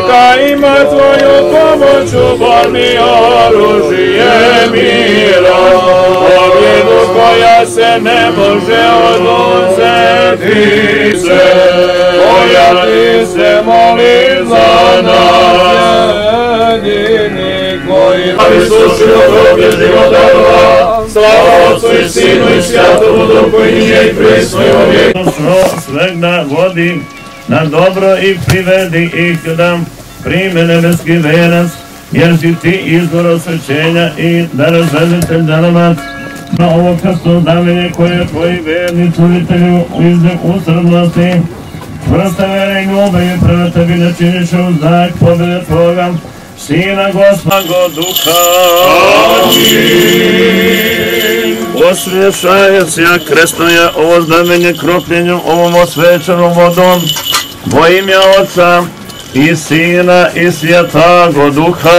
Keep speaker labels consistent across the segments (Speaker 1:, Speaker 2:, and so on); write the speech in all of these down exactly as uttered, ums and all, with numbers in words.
Speaker 1: neka ima tvoju pomoć u borbi oružje mira, pobjedu koja se ne može oduzeti se, koja ti se moli za nas, jedini koji ali slušio groblje životova, slava Otcu i Sinu i Svjatomu Duhu i nije i prisno i uvijek.
Speaker 2: Svegda vodi na dobro i privedi ih da prime nebeski venac, jer si ti izvor osvećenja i da razvezitelj danovac na ovo krsto znamenje koje tvoji verni čuvitelju izde usrednosti, čvrste vere i ljubavi prema tebi ne činiš u znak pobjede tvoga, Sina Gospoda Duha. Amin. Osvješajac ja kresnoja ovo znamenje kropljenjem ovom osvećenom vodom, vo ime Oca i Sina i Svjatoga Duha.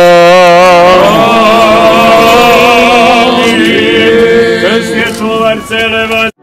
Speaker 2: Amin. Svjetlovar celeva